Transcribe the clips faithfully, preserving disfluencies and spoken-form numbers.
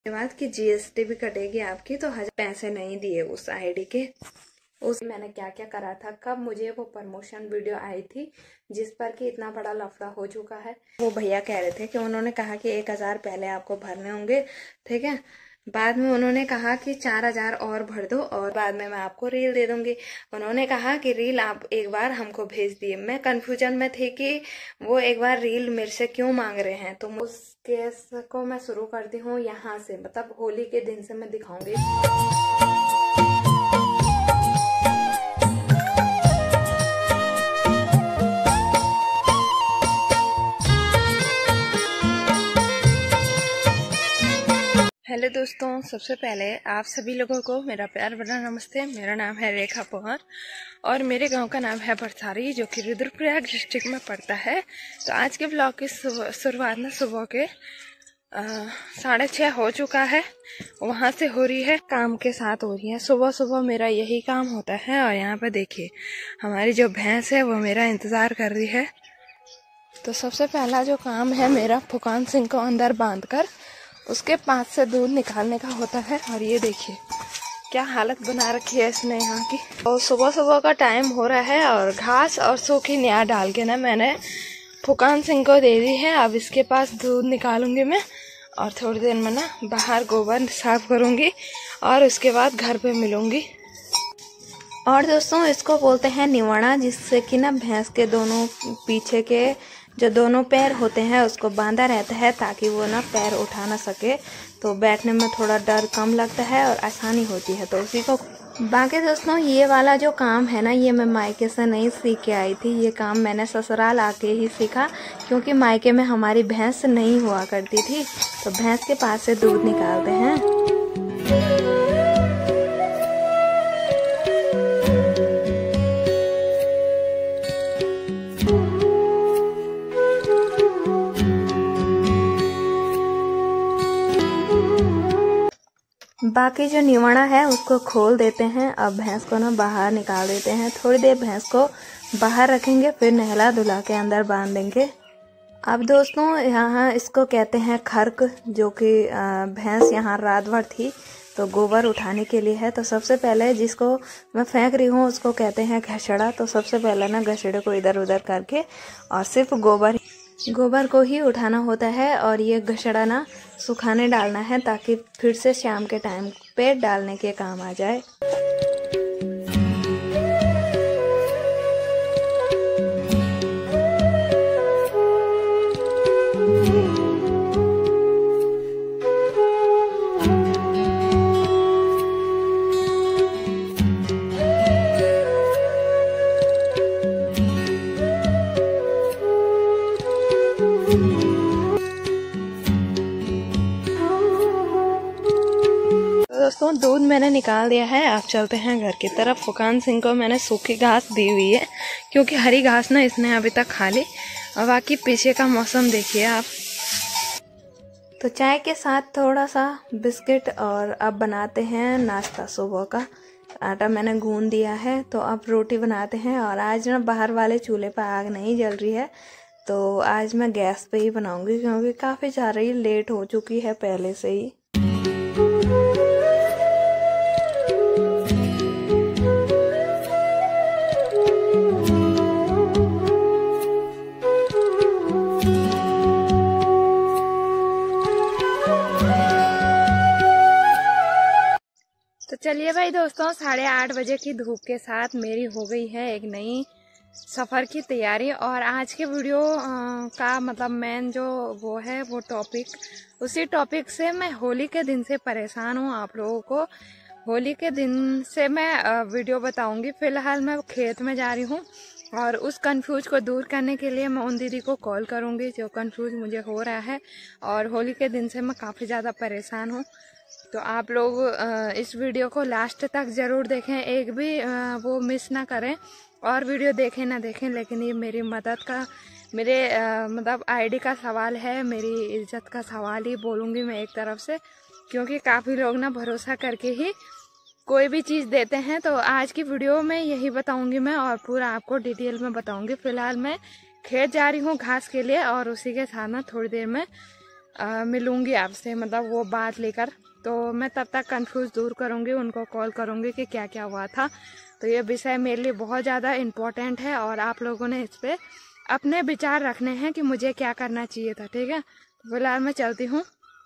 के बाद कि जीएसटी भी कटेगी आपकी, तो हजार पैसे नहीं दिए उस आईडी के। उस मैंने क्या क्या करा था, कब मुझे वो प्रमोशन वीडियो आई थी जिस पर कि इतना बड़ा लफड़ा हो चुका है। वो भैया कह रहे थे कि उन्होंने कहा कि एक हजार पहले आपको भरने होंगे, ठीक है। बाद में उन्होंने कहा कि चार हजार और भर दो और बाद में मैं आपको रील दे दूंगी। उन्होंने कहा कि रील आप एक बार हमको भेज दिए। मैं कंफ्यूजन में थी कि वो एक बार रील मेरे से क्यों मांग रहे हैं। तो उस केस को मैं शुरू करती हूँ यहाँ से, मतलब होली के दिन से मैं दिखाऊंगी। हेलो दोस्तों, सबसे पहले आप सभी लोगों को मेरा प्यार भरा नमस्ते। मेरा नाम है रेखा पवार और मेरे गांव का नाम है भरथारी, जो कि रुद्रप्रयाग डिस्ट्रिक्ट में पड़ता है। तो आज के ब्लॉग की शुरुआत ना सुबह के साढ़े छः हो चुका है, वहाँ से हो रही है, काम के साथ हो रही है। सुबह सुबह मेरा यही काम होता है। और यहाँ पे देखिए हमारी जो भैंस है वो मेरा इंतज़ार कर रही है। तो सबसे पहला जो काम है मेरा, फुकान सिंह को अंदर बांध कर उसके पास से दूध निकालने का होता है। और ये देखिए क्या हालत बना रखी है इसने यहाँ की। और सुबह सुबह का टाइम हो रहा है और घास और सूखी न्याय डाल के ना मैंने फुकान सिंह को दे दी है। अब इसके पास दूध निकालूंगी मैं और थोड़ी देर में ना बाहर गोबर साफ करूंगी और उसके बाद घर पे मिलूंगी। और दोस्तों इसको बोलते हैं निवाड़ा, जिससे कि ना भैंस के दोनों पीछे के जो दोनों पैर होते हैं उसको बांधा रहता है ताकि वो ना पैर उठा ना सके, तो बैठने में थोड़ा डर कम लगता है और आसानी होती है। तो उसी को बाकी दोस्तों ये वाला जो काम है ना, ये मैं मायके से नहीं सीख के आई थी। ये काम मैंने ससुराल आके ही सीखा, क्योंकि मायके में हमारी भैंस नहीं हुआ करती थी। तो भैंस के पास से दूध निकालते हैं। बाकी जो निवाड़ा है उसको खोल देते हैं। अब भैंस को ना बाहर निकाल देते हैं। थोड़ी देर भैंस को बाहर रखेंगे, फिर नहला धुला के अंदर बांध देंगे। अब दोस्तों यहाँ इसको कहते हैं खर्क, जो कि भैंस यहाँ रात भर थी तो गोबर उठाने के लिए है। तो सबसे पहले जिसको मैं फेंक रही हूँ उसको कहते हैं घसड़ा। तो सबसे पहले ना घसड़े को इधर उधर करके और सिर्फ गोबर गोबर को ही उठाना होता है। और ये घसड़ा ना सुखाने डालना है ताकि फिर से शाम के टाइम पे डालने के काम आ जाए। दोस्तों दूध मैंने निकाल दिया है। आप चलते हैं घर की तरफ। फुकान सिंह को मैंने सूखी घास दी हुई है, क्योंकि हरी घास ना इसने अभी तक खा ली। और बाकी पीछे का मौसम देखिए आप। तो चाय के साथ थोड़ा सा बिस्किट और अब बनाते हैं नाश्ता सुबह का। आटा मैंने गूंद दिया है, तो अब रोटी बनाते हैं। और आज ना बाहर वाले चूल्हे पर आग नहीं जल रही है, तो आज मैं गैस पे ही बनाऊंगी, क्योंकि काफ़ी ज़्यादा ही लेट हो चुकी है पहले से ही। तो चलिए भाई दोस्तों, साढ़े आठ बजे की धूप के साथ मेरी हो गई है एक नई सफ़र की तैयारी। और आज के वीडियो आ, का मतलब मेन जो वो है वो टॉपिक, उसी टॉपिक से मैं होली के दिन से परेशान हूँ। आप लोगों को होली के दिन से मैं आ, वीडियो बताऊंगी। फ़िलहाल मैं खेत में जा रही हूँ और उस कंफ्यूज को दूर करने के लिए मैं उन दीदी को कॉल करूँगी जो कंफ्यूज मुझे हो रहा है। और होली के दिन से मैं काफ़ी ज़्यादा परेशान हूँ। तो आप लोग इस वीडियो को लास्ट तक ज़रूर देखें, एक भी वो मिस ना करें। और वीडियो देखें ना देखें, लेकिन ये मेरी मदद का, मेरे मतलब आईडी का सवाल है, मेरी इज्जत का सवाल ही बोलूँगी मैं एक तरफ से, क्योंकि काफ़ी लोग ना भरोसा करके ही कोई भी चीज़ देते हैं। तो आज की वीडियो में यही बताऊँगी मैं और पूरा आपको डिटेल में बताऊँगी। फ़िलहाल मैं खेत जा रही हूँ घास के लिए और उसी के साथ ना थोड़ी देर में आ, मिलूँगी आपसे, मतलब वो बात लेकर। तो मैं तब तक कंफ्यूज दूर करूँगी, उनको कॉल करूँगी कि क्या क्या हुआ था। तो ये विषय मेरे लिए बहुत ज़्यादा इम्पोर्टेंट है और आप लोगों ने इस पर अपने विचार रखने हैं कि मुझे क्या करना चाहिए था, ठीक है। तो फिलहाल मैं चलती हूँ।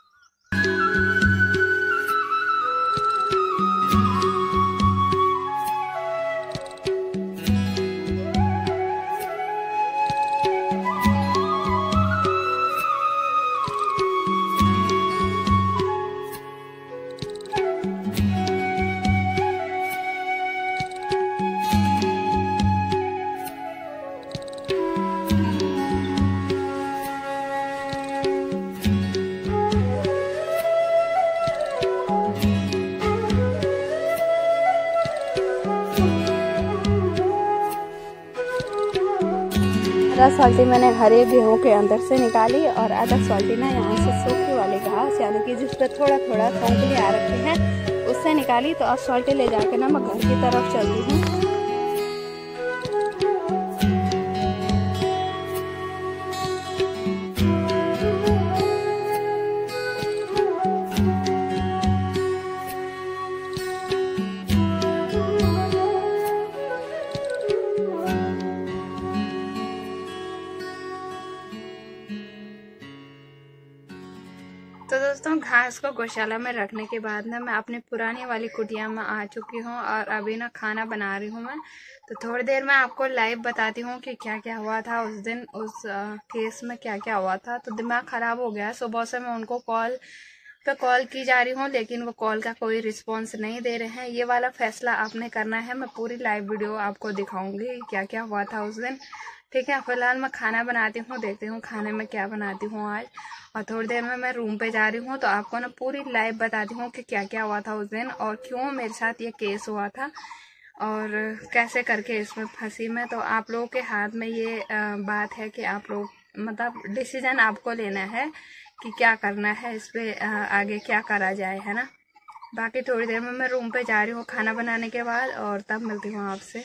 आधा सॉल्टी मैंने हरे गेहूँ के अंदर से निकाली और आधा सॉल्टी ना यहाँ से सूखी वाली घास, यानी कि जिस पर थोड़ा थोड़ा कंकड़ी आ रखी है, उससे निकाली। तो अब सॉल्टी ले जाके ना मैं घर की तरफ चलती हूँ। तो दोस्तों, घास को गौशाला में रखने के बाद ना मैं अपनी पुरानी वाली कुटिया में आ चुकी हूँ और अभी ना खाना बना रही हूँ मैं। तो थोड़ी देर में आपको लाइव बताती हूँ कि क्या क्या हुआ था उस दिन, उस आ, केस में क्या क्या हुआ था। तो दिमाग ख़राब हो गया। सुबह से मैं उनको कॉल पे कॉल की जा रही हूँ, लेकिन वो कॉल का कोई रिस्पॉन्स नहीं दे रहे हैं। ये वाला फैसला आपने करना है। मैं पूरी लाइव वीडियो आपको दिखाऊंगी क्या क्या हुआ था उस दिन, ठीक है। फिलहाल मैं खाना बनाती हूँ, देखती हूँ खाने में क्या बनाती हूँ आज। और थोड़ी देर में मैं रूम पे जा रही हूँ, तो आपको ना पूरी लाइव बताती हूँ कि क्या क्या हुआ था उस दिन और क्यों मेरे साथ ये केस हुआ था और कैसे करके इसमें फंसी मैं। तो आप लोगों के हाथ में ये बात है कि आप लोग, मतलब डिसीजन आपको लेना है कि क्या करना है, इस पे आगे क्या करा जाए, है ना। बाकी थोड़ी देर में मैं रूम पे जा रही हूँ खाना बनाने के बाद, और तब मिलती हूँ आपसे।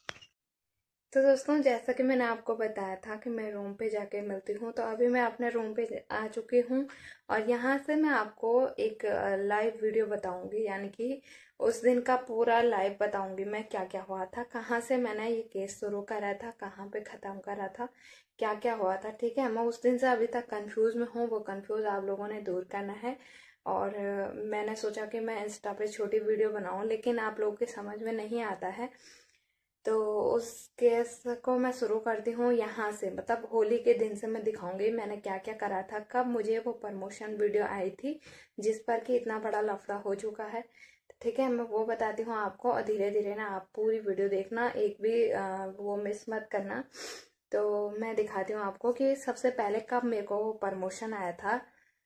तो दोस्तों, जैसा कि मैंने आपको बताया था कि मैं रूम पे जाके मिलती हूँ, तो अभी मैं अपने रूम पे आ चुकी हूँ और यहाँ से मैं आपको एक लाइव वीडियो बताऊंगी, यानी कि उस दिन का पूरा लाइव बताऊंगी मैं क्या क्या हुआ था, कहाँ से मैंने ये केस शुरू करा था, कहाँ पे ख़त्म करा था, क्या क्या हुआ था, ठीक है। मैं उस दिन से अभी तक कन्फ्यूज में हूँ, वो कन्फ्यूज आप लोगों ने दूर करना है। और मैंने सोचा कि मैं इंस्टा पे छोटी वीडियो बनाऊँ, लेकिन आप लोगों के समझ में नहीं आता है। तो उस केस को मैं शुरू करती हूँ यहाँ से, मतलब होली के दिन से मैं दिखाऊंगी मैंने क्या क्या करा था, कब मुझे वो प्रमोशन वीडियो आई थी जिस पर कि इतना बड़ा लफड़ा हो चुका है, ठीक है। मैं वो बताती हूँ आपको और धीरे धीरे ना आप पूरी वीडियो देखना, एक भी आ, वो मिस मत करना। तो मैं दिखाती हूँ आपको कि सबसे पहले कब मेरे को वो प्रमोशन आया था,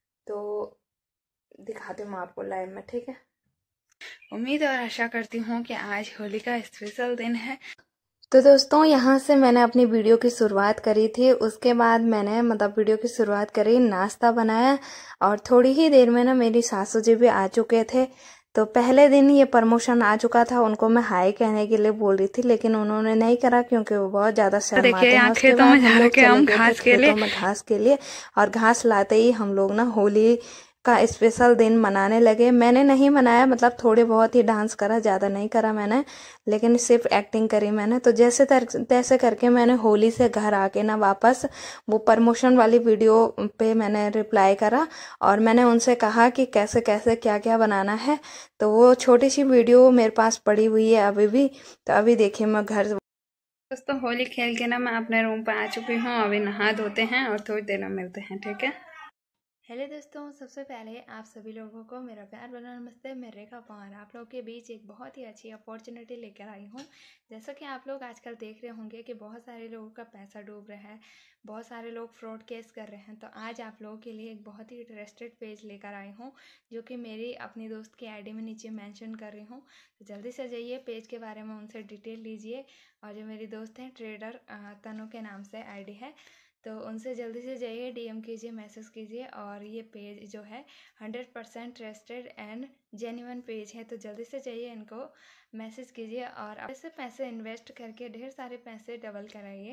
तो दिखाती हूँ आपको लाइव में, ठीक है। उम्मीद और आशा करती हूँ कि आज होली का स्पेशल दिन है। तो दोस्तों, यहाँ से मैंने अपनी वीडियो की शुरुआत करी थी। उसके बाद मैंने मतलब वीडियो की शुरुआत करी, नाश्ता बनाया और थोड़ी ही देर में ना मेरी सासू जी भी आ चुके थे। तो पहले दिन ये प्रमोशन आ चुका था, उनको मैं हाय कहने के लिए बोल रही थी, लेकिन उन्होंने नहीं करा क्योंकि वो बहुत ज्यादा शर्माते हैं। उसके बाद हम लोग चले गए थे खेतों में घास के लिए और घास लाते ही हम लोग ना होली का स्पेशल दिन मनाने लगे। मैंने नहीं मनाया, मतलब थोड़े बहुत ही डांस करा, ज़्यादा नहीं करा मैंने, लेकिन सिर्फ एक्टिंग करी मैंने। तो जैसे तैसे करके मैंने होली से घर आके ना वापस वो प्रमोशन वाली वीडियो पे मैंने रिप्लाई करा और मैंने उनसे कहा कि कैसे कैसे क्या क्या बनाना है। तो वो छोटी सी वीडियो मेरे पास पड़ी हुई है अभी भी। तो अभी देखिए मैं घर, दोस्तों होली खेल के ना मैं अपने रूम पर आ चुकी हूँ। अभी नहा धोते हैं और थोड़ी देर में मिलते हैं, ठीक है। हेलो दोस्तों, सबसे पहले आप सभी लोगों को मेरा प्यार भरा नमस्ते। मैं रेखा पवार आप लोगों के बीच एक बहुत ही अच्छी अपॉर्चुनिटी लेकर आई हूँ। जैसा कि आप लोग आजकल देख रहे होंगे कि बहुत सारे लोगों का पैसा डूब रहा है, बहुत सारे लोग फ्रॉड केस कर रहे हैं। तो आज आप लोगों के लिए एक बहुत ही ट्रस्टेड पेज लेकर आई हूँ, जो कि मेरी अपनी दोस्त की आईडी में नीचे मेंशन कर रही हूँ। तो जल्दी से जाइए पेज के बारे में उनसे डिटेल लीजिए। और जो मेरी दोस्त हैं ट्रेडर तनु के नाम से आई है, तो उनसे जल्दी से जाइए, डीएम कीजिए, मैसेज कीजिए। और ये पेज जो है hundred percent trusted and genuine page है, तो जल्दी से जाइए, इनको मैसेज कीजिए और ऐसे पैसे इन्वेस्ट करके ढेर सारे पैसे डबल कराइए।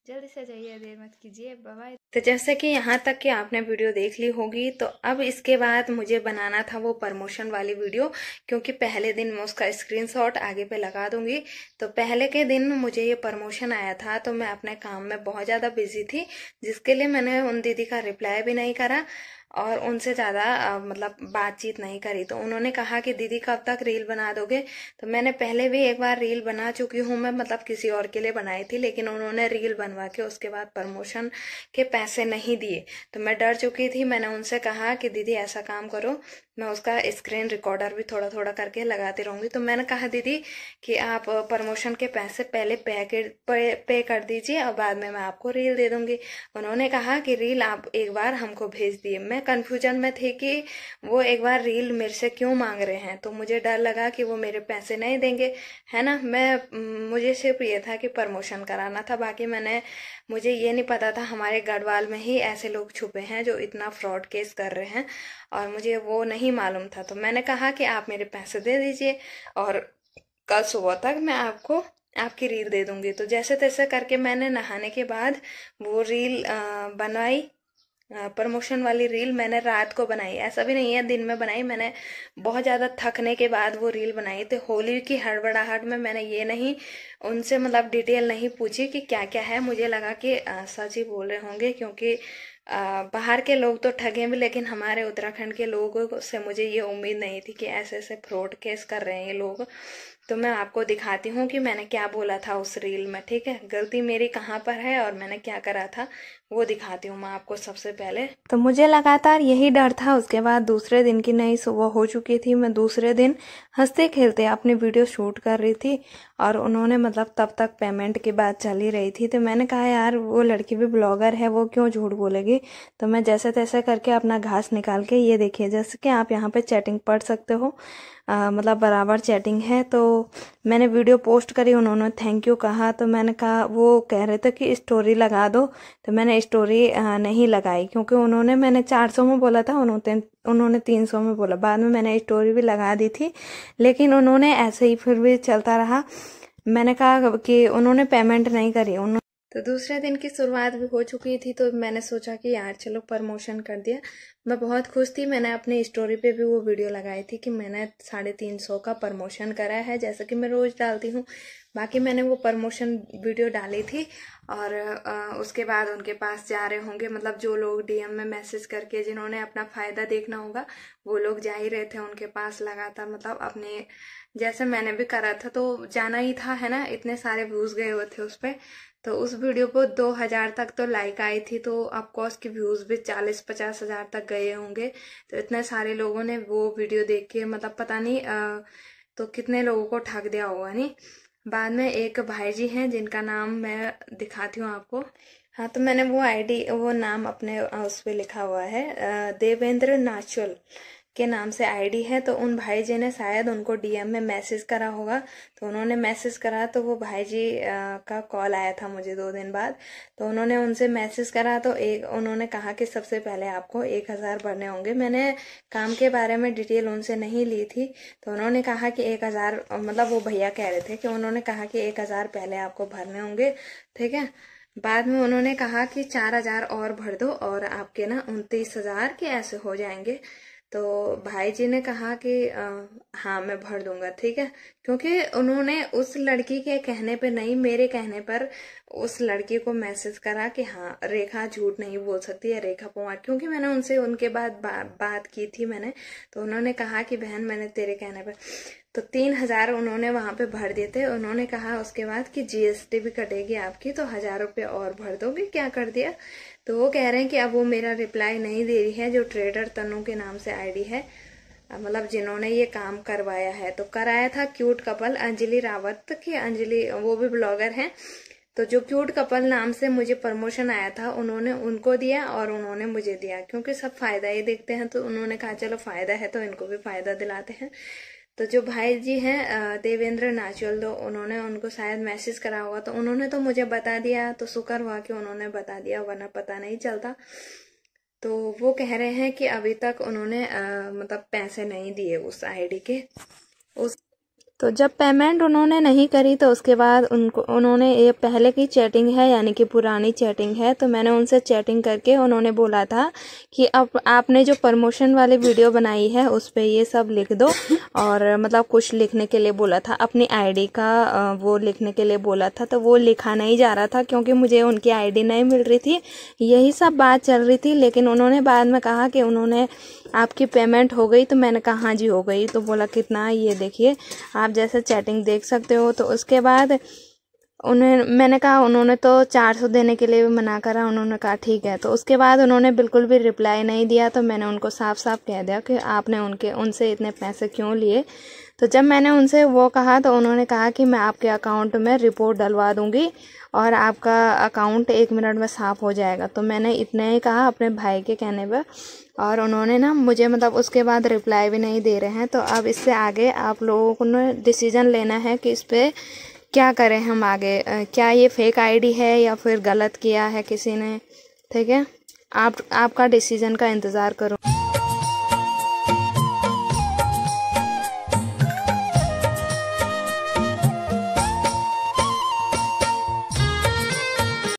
जल्दी से जाइए, देर मत कीजिए, बाय बाय। तो जैसे कि यहाँ तक कि आपने वीडियो देख ली होगी, तो अब इसके बाद मुझे बनाना था वो प्रमोशन वाली वीडियो, क्योंकि पहले दिन मैं उसका स्क्रीनशॉट आगे पे लगा दूंगी। तो पहले के दिन मुझे ये प्रमोशन आया था, तो मैं अपने काम में बहुत ज़्यादा बिजी थी, जिसके लिए मैंने उन दीदी का रिप्लाई भी नहीं करा और उनसे ज़्यादा मतलब बातचीत नहीं करी। तो उन्होंने कहा कि दीदी कब तक रील बना दोगे। तो मैंने पहले भी एक बार रील बना चुकी हूँ मैं, मतलब किसी और के लिए बनाई थी, लेकिन उन्होंने रील बनवा के उसके बाद प्रमोशन के पैसे नहीं दिए। तो मैं डर चुकी थी। मैंने उनसे कहा कि दीदी ऐसा काम करो, मैं उसका स्क्रीन रिकॉर्डर भी थोड़ा थोड़ा करके लगाती रहूंगी। तो मैंने कहा दीदी कि आप प्रमोशन के पैसे पहले पे पे, पे कर दीजिए और बाद में मैं आपको रील दे दूंगी। उन्होंने कहा कि रील आप एक बार हमको भेज दिए। मैं कंफ्यूजन में थी कि वो एक बार रील मेरे से क्यों मांग रहे हैं, तो मुझे डर लगा कि वो मेरे पैसे नहीं देंगे, है ना। मैं मुझे सिर्फ ये था कि प्रमोशन कराना था, बाकी मैंने मुझे ये नहीं पता था हमारे गढ़वाल में ही ऐसे लोग छुपे हैं जो इतना फ्रॉड केस कर रहे हैं, और मुझे वो नहीं मालूम था। तो मैंने कहा कि आप मेरे पैसे दे दीजिए और कल सुबह तक मैं आपको आपकी रील दे दूंगी। तो जैसे तैसे करके मैंने नहाने के बाद वो रील बनवाई, प्रमोशन वाली रील मैंने रात को बनाई। ऐसा भी नहीं है दिन में बनाई, मैंने बहुत ज़्यादा थकने के बाद वो रील बनाई। तो होली की हड़बड़ाहट में मैंने ये नहीं उनसे मतलब डिटेल नहीं पूछी कि क्या क्या है। मुझे लगा कि सच ही बोल रहे होंगे, क्योंकि आ, बाहर के लोग तो ठगे भी, लेकिन हमारे उत्तराखंड के लोगों से मुझे ये उम्मीद नहीं थी कि ऐसे ऐसे फ्रॉड केस कर रहे हैं ये लोग। तो मैं आपको दिखाती हूँ कि मैंने क्या बोला था उस रील में, ठीक है। गलती मेरी कहाँ पर है और मैंने क्या करा था वो दिखाती हूँ मैं आपको सबसे पहले। तो मुझे लगातार यही डर था। उसके बाद दूसरे दिन की नई सुबह हो चुकी थी। मैं दूसरे दिन हंसते खेलते अपनी वीडियो शूट कर रही थी और उन्होंने मतलब तब तक पेमेंट की बात चल ही रही थी। तो मैंने कहा यार वो लड़की भी ब्लॉगर है, वो क्यों झूठ बोलेगी। तो मैं जैसे तैसे करके अपना घास निकाल के, ये देखिए जैसे कि आप यहाँ पे चैटिंग पढ़ सकते हो, आ, मतलब बराबर चैटिंग है। तो मैंने वीडियो पोस्ट करी, उन्होंने थैंक यू कहा। तो मैंने कहा, वो कह रहे थे कि स्टोरी लगा दो, तो मैंने स्टोरी नहीं लगाई, क्योंकि उन्होंने मैंने चार सौ में बोला था, उन्होंने उन्होंने तीन सौ में बोला। बाद में मैंने स्टोरी भी लगा दी थी, लेकिन उन्होंने ऐसे ही फिर भी चलता रहा। मैंने कहा कि उन्होंने पेमेंट नहीं करी। उन्होंने तो दूसरे दिन की शुरुआत भी हो चुकी थी, तो मैंने सोचा कि यार चलो प्रमोशन कर दिया। मैं बहुत खुश थी। मैंने अपनी स्टोरी पे भी वो वीडियो लगाई थी कि मैंने साढ़े तीन सौ का प्रमोशन करा है, जैसा कि मैं रोज डालती हूँ। बाकी मैंने वो प्रमोशन वीडियो डाली थी और आ, उसके बाद उनके पास जा रहे होंगे, मतलब जो लोग डीएम में मैसेज करके जिन्होंने अपना फायदा देखना होगा वो लोग जा ही रहे थे उनके पास लगातार, मतलब अपने जैसे मैंने भी करा था तो जाना ही था, है ना। इतने सारे व्यूज गए हुए थे उस पर। तो उस वीडियो को दो हजार तक तो लाइक आई थी, तो ऑफकोर्स की व्यूज भी चालीस पचास हजार तक गए होंगे। तो इतने सारे लोगों ने वो वीडियो देख के मतलब पता नहीं आ, तो कितने लोगों को ठग दिया होगा नहीं। बाद में एक भाई जी हैं जिनका नाम मैं दिखाती हूँ आपको। हाँ, तो मैंने वो आईडी वो नाम अपने उस पर लिखा हुआ है, देवेंद्र नाचुल के नाम से आईडी है। तो उन भाई जी ने शायद उनको डीएम में मैसेज करा होगा, तो उन्होंने मैसेज करा, तो वो भाई जी का कॉल आया था मुझे दो दिन बाद। तो उन्होंने उनसे मैसेज करा, तो एक उन्होंने कहा कि सबसे पहले आपको एक हजार भरने होंगे। मैंने काम के बारे में डिटेल उनसे नहीं ली थी, तो उन्होंने कहा कि एक हजार मतलब वो भैया कह रहे थे कि उन्होंने कहा कि एक हजार पहले आपको भरने होंगे, ठीक है। बाद में उन्होंने कहा कि चार हजार और भर दो और आपके ना उनतीस हजार के ऐसे हो जाएंगे। तो भाई जी ने कहा कि आ, हाँ मैं भर दूंगा, ठीक है। क्योंकि उन्होंने उस लड़की के कहने पे नहीं, मेरे कहने पर उस लड़की को मैसेज करा कि हाँ रेखा झूठ नहीं बोल सकती है, रेखा पवार, क्योंकि मैंने उनसे उनके बाद बा, बात की थी मैंने। तो उन्होंने कहा कि बहन मैंने तेरे कहने पर, तो तीन हजार उन्होंने वहां पे भर दिए थे। उन्होंने कहा उसके बाद कि जीएसटी भी कटेगी आपकी, तो हजार रुपये और भर दोगे। क्या कर दिया, तो वो कह रहे हैं कि अब वो मेरा रिप्लाई नहीं दे रही है, जो ट्रेडर तनु के नाम से आईडी है, मतलब जिन्होंने ये काम करवाया है। तो कराया था क्यूट कपल अंजलि रावत की, अंजलि वो भी ब्लॉगर हैं। तो जो क्यूट कपल नाम से मुझे प्रमोशन आया था, उन्होंने उनको दिया और उन्होंने मुझे दिया, क्योंकि सब फायदा ही देखते हैं। तो उन्होंने कहा चलो फायदा है तो इनको भी फायदा दिलाते हैं। तो जो भाई जी हैं देवेंद्र नाचुल, तो उन्होंने उनको शायद मैसेज करा होगा, तो उन्होंने तो मुझे बता दिया। तो शुक्र हुआ कि उन्होंने बता दिया, वरना पता नहीं चलता। तो वो कह रहे हैं कि अभी तक उन्होंने आ, मतलब पैसे नहीं दिए उस आईडी के। उस तो जब पेमेंट उन्होंने नहीं करी तो उसके बाद उनको उन्होंने ये पहले की चैटिंग है यानी कि पुरानी चैटिंग है, तो मैंने उनसे चैटिंग करके उन्होंने बोला था कि अब आपने जो प्रमोशन वाली वीडियो बनाई है उस पे ये सब लिख दो, और मतलब कुछ लिखने के लिए बोला था, अपनी आईडी का वो लिखने के लिए बोला था। तो वो लिखा नहीं जा रहा था क्योंकि मुझे उनकी आईडी नहीं मिल रही थी, यही सब बात चल रही थी। लेकिन उन्होंने बाद में कहा कि उन्होंने आपकी पेमेंट हो गई, तो मैंने कहा हाँ जी हो गई। तो बोला कितना, ये देखिए आप जैसे चैटिंग देख सकते हो। तो उसके बाद उन्हें मैंने कहा, उन्होंने तो चार सौ देने के लिए भी मना करा, उन्होंने कहा ठीक है। तो उसके बाद उन्होंने बिल्कुल भी रिप्लाई नहीं दिया, तो मैंने उनको साफ साफ कह दिया कि आपने उनके उनसे इतने पैसे क्यों लिए। तो जब मैंने उनसे वो कहा तो उन्होंने कहा कि मैं आपके अकाउंट में रिपोर्ट डलवा दूंगी और आपका अकाउंट एक मिनट में साफ़ हो जाएगा। तो मैंने इतने ही कहा अपने भाई के कहने पर, और उन्होंने ना मुझे मतलब उसके बाद रिप्लाई भी नहीं दे रहे हैं। तो अब इससे आगे आप लोगों को ना डिसीजन लेना है कि इस पर क्या करें हम आगे, क्या ये फेक आईडी है या फिर गलत किया है किसी ने, ठीक है। आप आपका डिसीजन का इंतज़ार करो।